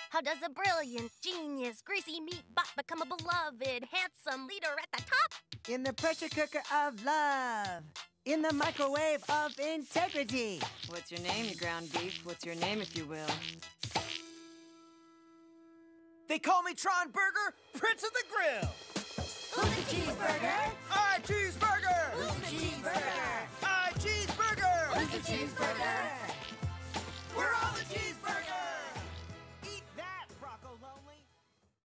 How does a brilliant, genius, greasy meat bot become a beloved, handsome leader at the top? In the pressure cooker of love. In the microwave of integrity. What's your name, you ground beef? What's your name, if you will? They call me Tron Burger, Prince of the Grill. Who's a cheeseburger? I cheeseburger.